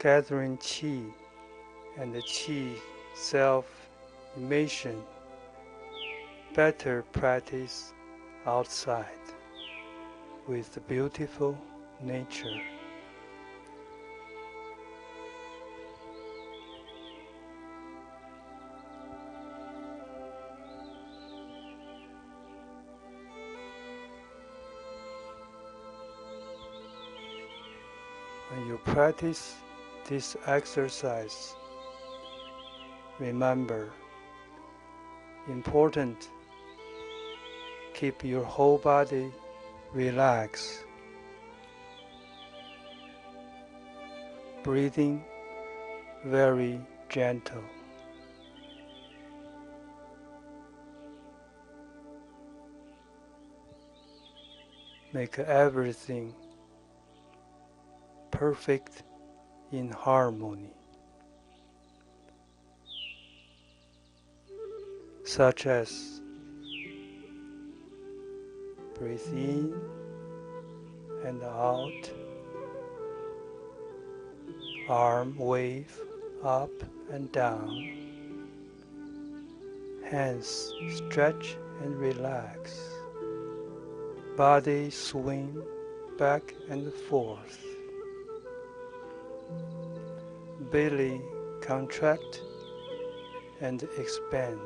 gathering qi and the qi self-emission, better practice outside with the beautiful nature. When you practice this exercise, remember, important, keep your whole body relaxed. Breathing very gentle. Make everything perfect in harmony, such as breathe in and out, arm wave up and down, hands stretch and relax, body swing back and forth, belly contract and expand.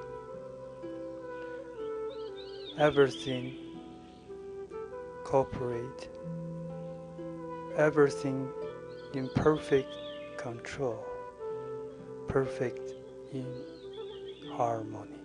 Everything cooperate, everything in perfect control, perfect in harmony.